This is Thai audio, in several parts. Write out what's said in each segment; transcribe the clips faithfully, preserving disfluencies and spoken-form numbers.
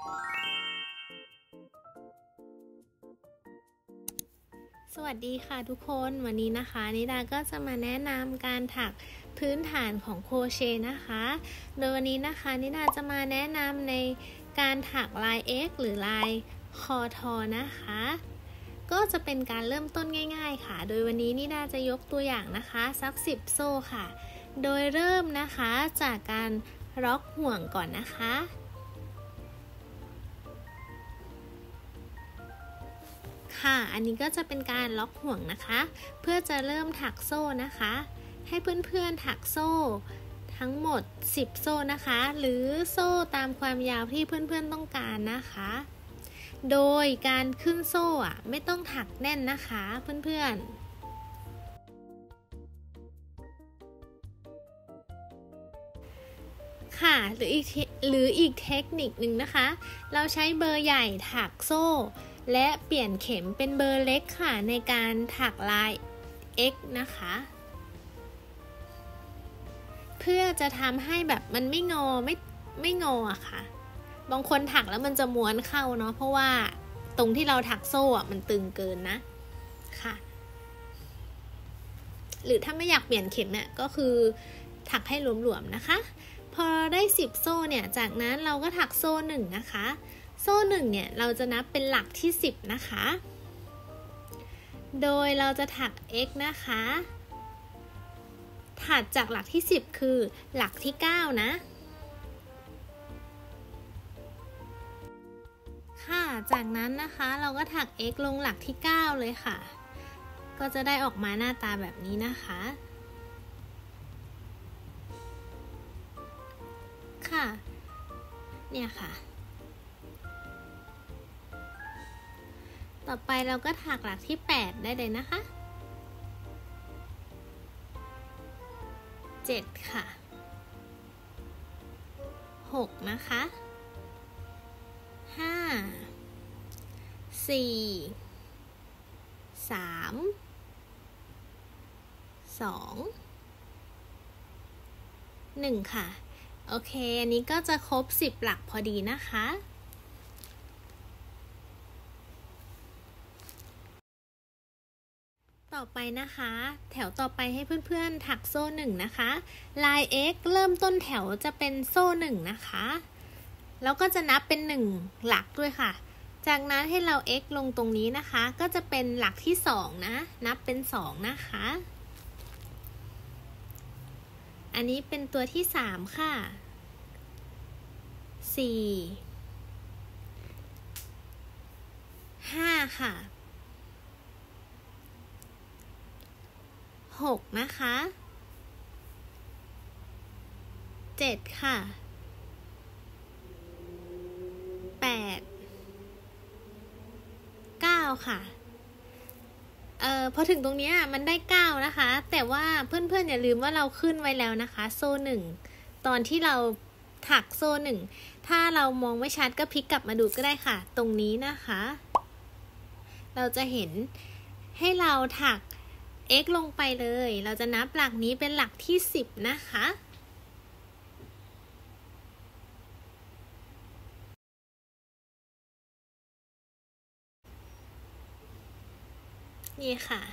สวัสดีค่ะทุกคนวันนี้นะคะนิดาก็จะมาแนะนำการถักพื้นฐานของโครเชต์นะคะโดยวันนี้นะคะนิดาจะมาแนะนำในการถักลาย X หรือลายคอทอนะคะก็จะเป็นการเริ่มต้นง่ายๆค่ะโดยวันนี้นิดาจะยกตัวอย่างนะคะสักสิบโซ่ค่ะโดยเริ่มนะคะจากการล็อกห่วงก่อนนะคะค่ะอันนี้ก็จะเป็นการล็อกห่วงนะคะเพื่อจะเริ่มถักโซ่นะคะให้เพื่อนๆถักโซ่ทั้งหมดสิบโซ่นะคะหรือโซ่ตามความยาวที่เพื่อนๆต้องการนะคะโดยการขึ้นโซ่อ่ะไม่ต้องถักแน่นนะคะเพื่อนๆค่ะหรืออีกหรืออีกเทคนิคหนึ่งนะคะเราใช้เบอร์ใหญ่ถักโซ่และเปลี่ยนเข็มเป็นเบอร์เล็กค่ะในการถักลาย X นะคะเพื่อจะทำให้แบบมันไม่งอไม่ไม่งออะค่ะบางคนถักแล้วมันจะม้วนเข้าเนาะเพราะว่าตรงที่เราถักโซ่อะมันตึงเกินนะค่ะหรือถ้าไม่อยากเปลี่ยนเข็มเนี่ยก็คือถักให้หลวมๆนะคะพอได้สิบโซ่เนี่ยจากนั้นเราก็ถักโซ่หนึ่งนะคะโซ่หนึ่งเนี่ยเราจะนับเป็นหลักที่สิบนะคะโดยเราจะถัก X นะคะถัดจากหลักที่สิบคือหลักที่เก้านะค่ะจากนั้นนะคะเราก็ถัก X ลงหลักที่เก้าเลยค่ะก็จะได้ออกมาหน้าตาแบบนี้นะคะค่ะเนี่ยค่ะต่อไปเราก็ถักหลักที่แปดได้เลยนะคะเจ็ดค่ะหกนะคะห้า สี่ สาม สอง หนึ่งค่ะโอเคอันนี้ก็จะครบสิบหลักพอดีนะคะต่อไปนะคะแถวต่อไปให้เพื่อนๆถักโซ่หนึ่งนะคะลาย X เริ่มต้นแถวจะเป็นโซ่หนึ่งนะคะแล้วก็จะนับเป็นหนึ่งหลักด้วยค่ะจากนั้นให้เรา X ลงตรงนี้นะคะก็จะเป็นหลักที่สองนะนับเป็นสองนะคะอันนี้เป็นตัวที่สามค่ะสี่ ห้าค่ะหกนะคะเจ็ดค่ะแปด เก้าค่ะเอ่อพอถึงตรงนี้มันได้เก้านะคะแต่ว่าเพื่อนๆอย่าลืมว่าเราขึ้นไว้แล้วนะคะโซ่หนึ่งตอนที่เราถักโซ่หนึ่งถ้าเรามองไม่ชัดก็พลิกกลับมาดูก็ได้ค่ะตรงนี้นะคะเราจะเห็นให้เราถัก X ลงไปเลยเราจะนับหลักนี้เป็นหลักที่สิบนะคะนี่ค่ะ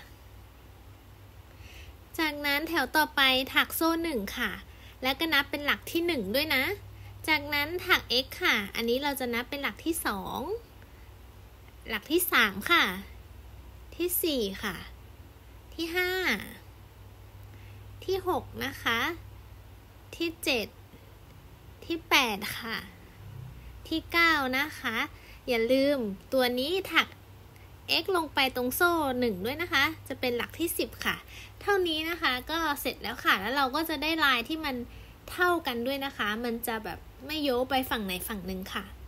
จากนั้นแถวต่อไปถักโซ่หนึ่งค่ะแล้วก็นับเป็นหลักที่หนึ่งด้วยนะจากนั้นถัก X ค่ะอันนี้เราจะนับเป็นหลักที่สองหลักที่สามค่ะที่สี่ค่ะที่ห้าที่หกนะคะที่เจ็ดที่แปดค่ะที่เก้านะคะอย่าลืมตัวนี้ถัก X ลงไปตรงโซ่หนึ่งด้วยนะคะจะเป็นหลักที่สิบค่ะเท่านี้นะคะก็เสร็จแล้วค่ะแล้วเราก็จะได้ลายที่มันเท่ากันด้วยนะคะมันจะแบบไม่โยไปฝั่งไหนฝั่งหนึ่งค่ะ